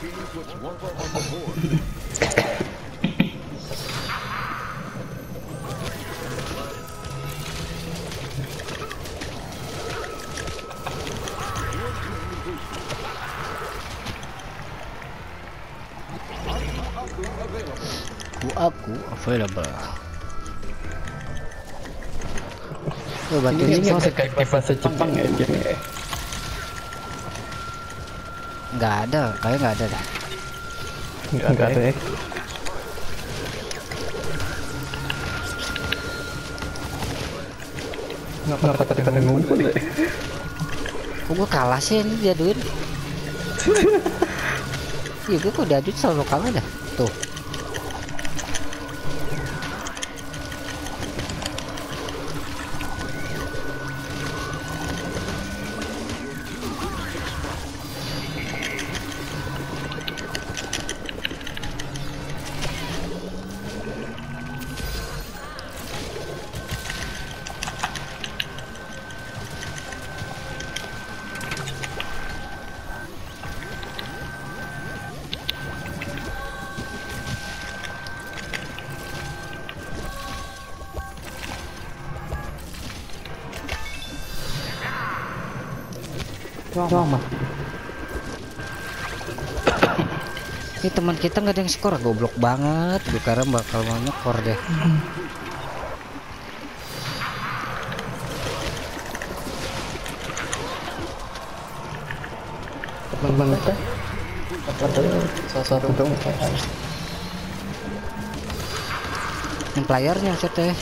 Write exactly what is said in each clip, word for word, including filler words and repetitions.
Aku available. Oh, bantu Ini ini nggak kayak bahasa Jepang ya gini ya? nggak ada, kayak nggak ada dah. Nggak ada ya? Ngapa tadi pada ngumpul ya? Kok gua kalah sih ini diaduin? Iya, gua kok diaduin selalu kalah dah. Tuh. Lama. Ini teman kita nggak ada yang skor, goblok banget. Gue karena bakal mau nyekor deh. Teman-teman kita salah satu dong. Yang playernya maksudnya.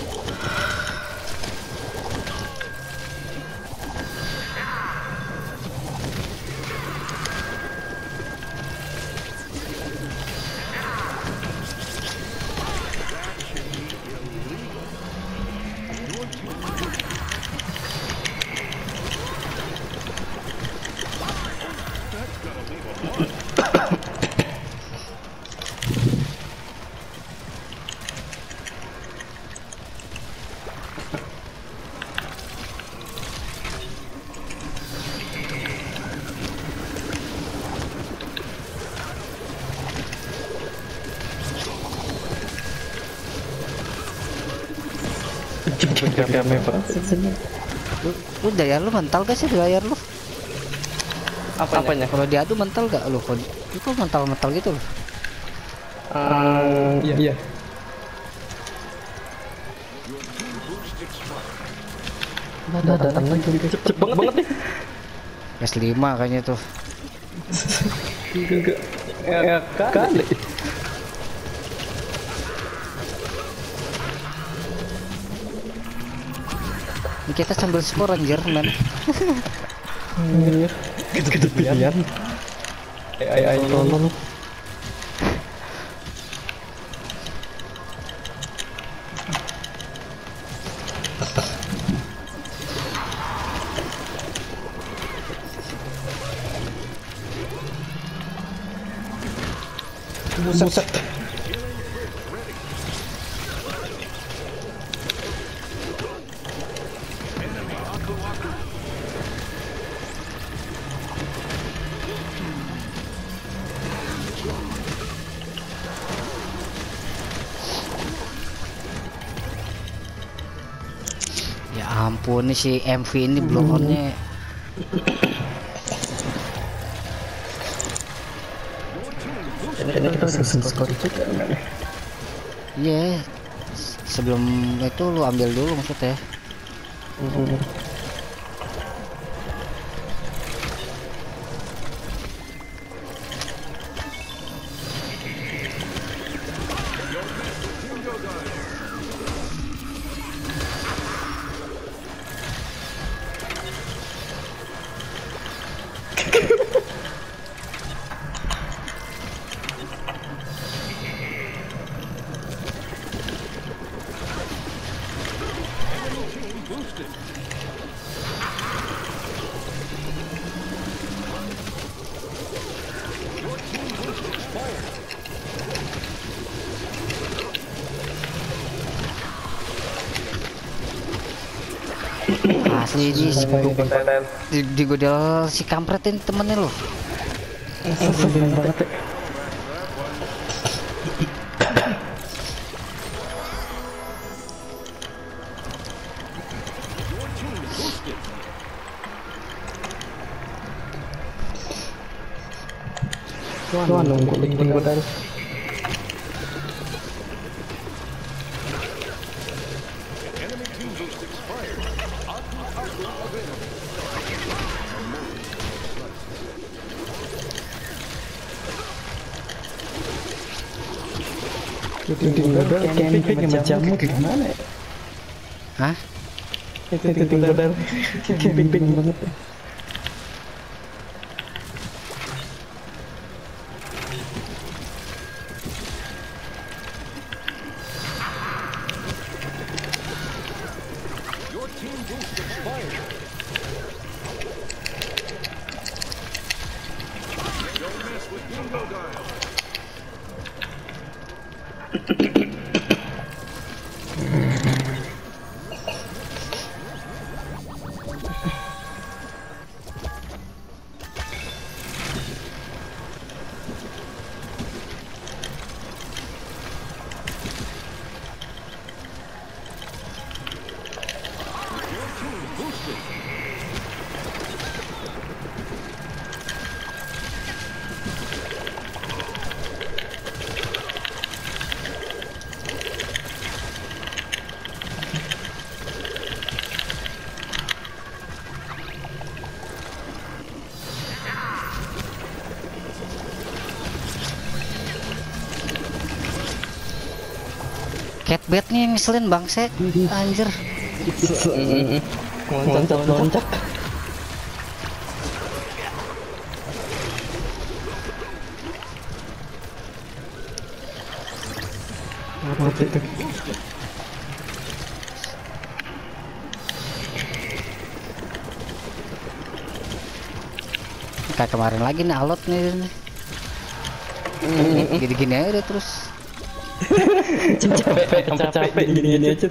Rame banget sini. Lu, lu daya lu mental gak sih layar lu? Apanya? Kalau diadu mental gak lu? Kalau itu mental-mental gitu loh. Uh, iya. iya. Ada datang lagi cepet banget nih. S lima kayaknya tuh. Enggak. Ya kali. Ini kita sambil skor anjir men. Gitu-gitu pilihan. Ayo ayo tolong. Buset. Ya ampun, nih si M V ini block on-nya. Ini kita harus skor juga kan? Iya. Sebelum itu lu ambil dulu maksudnya. Asli di di, di godel si kampret ini temennya loh. Banget. Wah, nunggu tinggal dari. Tinggal dari camping sama jamu gimana ya? Hah? Tinggal dari camping banget. Catbait nih ngeselin bangse, anjir. Loncat loncat. Mati tuh. Kayak kemarin lagi nih alot nih. Gini-gini aja deh terus. Capek, capek, capek gini-gini aja.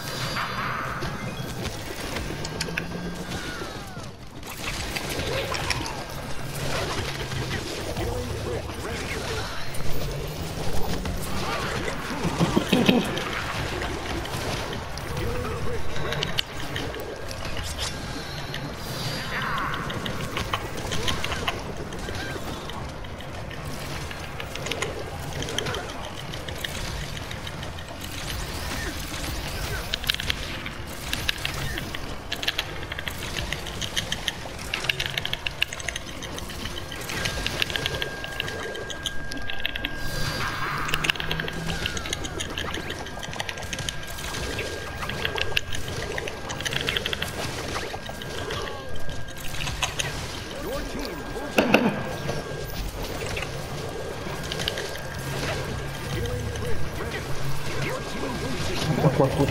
Aku aku.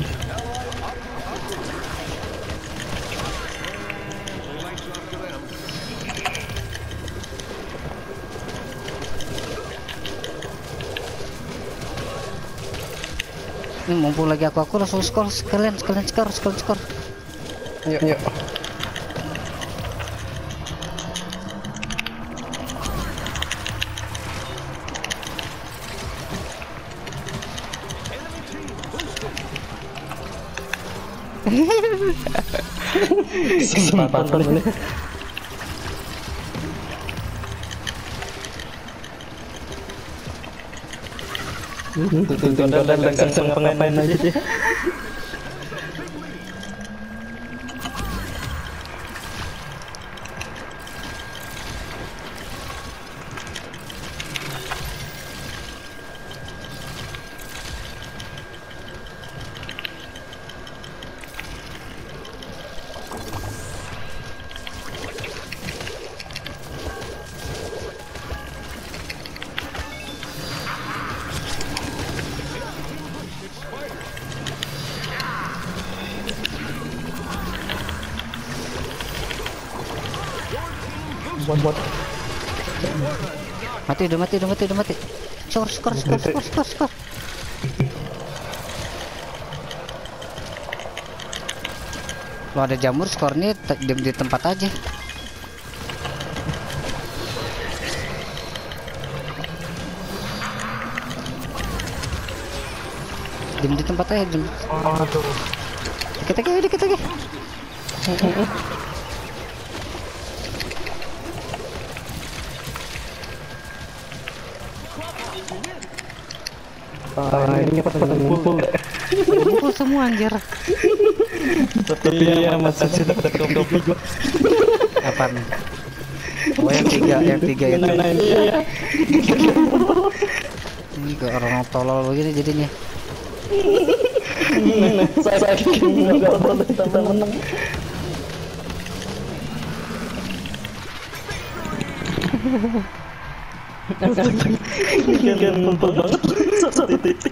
Ini mumpung lagi aku aku langsung skor sekalian sekalian skor sekalian skor. Yuk, yuk. Kesempatan ini. Tinggal dan langsung ngapain aja sih. Bot. Mati udah mati udah mati udah mati. Skor skor skor skor skor skor. Kalau ada jamur skornya diam di tempat aja. Diam di tempat aja. Diam. Aduh. Dikit lagi dikit lagi. Ah, ini pas pada ngumpul deh. Kumpul semua anjir. Tapi ya masih sudah kopi gua. Apaan? Oh yang tiga, yang tiga itu. Nah, iya. Ini kayak orang tolol begini jadinya. Saya sakit enggak boleh kita menang. Kan ngumpul banget satu titik.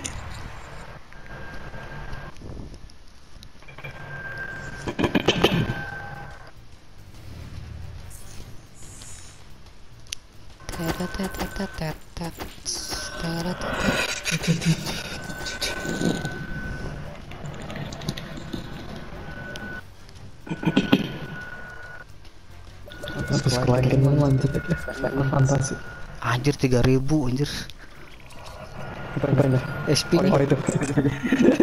Terus kelaikan lanjut ya, fantasi. Anjir tiga ribu anjir. Banyak. S P nya. Oh itu.